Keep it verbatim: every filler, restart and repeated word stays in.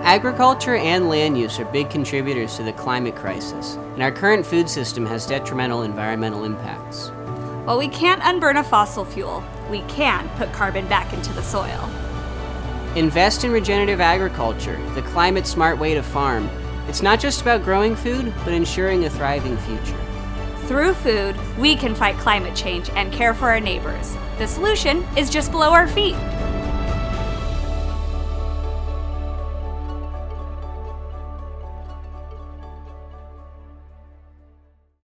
Agriculture and land use are big contributors to the climate crisis, and our current food system has detrimental environmental impacts. While we can't unburn a fossil fuel, we can put carbon back into the soil. Invest in regenerative agriculture, the climate-smart way to farm. It's not just about growing food, but ensuring a thriving future. Through food, we can fight climate change and care for our neighbors. The solution is just below our feet.